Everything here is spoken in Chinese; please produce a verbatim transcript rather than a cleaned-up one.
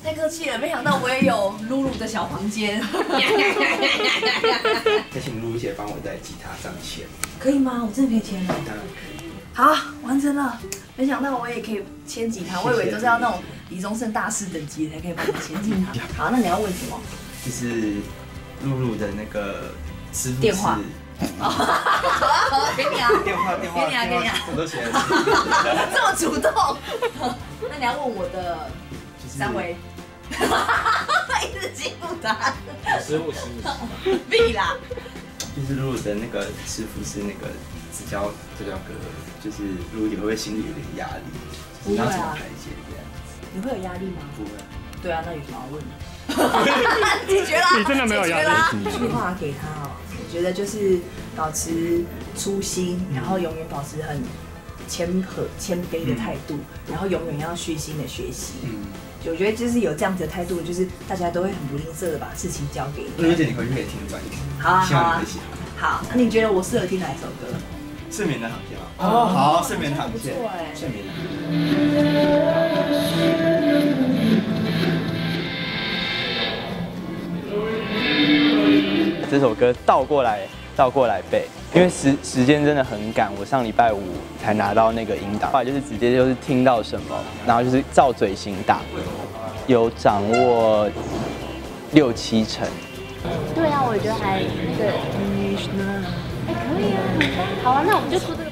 太客气了，没想到我也有露露的小房间。 再请露露姐帮我在吉他上签， 可以吗？我真的可以签了。 当然可以。 好，完成了。没想到我也可以签吉他，我以为都是要那种李宗盛大师等级的才可以帮你签吉他。好，那你要问什么？ 就是露露的那个师傅电话。好，给你啊。 电话电话。 给你啊，给你啊。 我都写了。 这么主动。那你要问我的三围。一直记不答案。 师傅师傅。 必啦。 就是露露的那个师傅是那个子教子教哥，就是露露姐会不会心里有点压力？你要怎么排解这样子？ 你会有压力吗？ 不会。 对啊，那有什么好问的？解决啦！ 你真的没有压力。 一句话给他哦，我觉得就是保持初心，然后永远保持很谦和、谦卑的态度，然后永远要虚心的学习。嗯，我觉得就是有这样子的态度，就是大家都会很不吝啬的把事情交给你。 露露姐，你回去可以听专辑。 好啊， 希望你会喜欢。 好，那你觉得我适合听哪一首歌？ 睡眠的航线吗？哦，好，睡眠航线。睡眠的航线。这首歌倒过来，倒过来背，因为时时间真的很赶，我上礼拜五才拿到那个音档，后来就是直接就是听到什么，然后就是照嘴型打，有掌握六七成。 对啊，我觉得还那个，哎，可以啊，好啊，那我们就出这个。